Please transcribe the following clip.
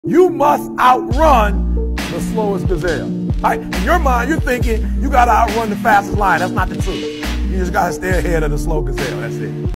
You must outrun the slowest gazelle. Right? In your mind, you're thinking you got to outrun the fastest lion. That's not the truth. You just got to stay ahead of the slow gazelle. That's it.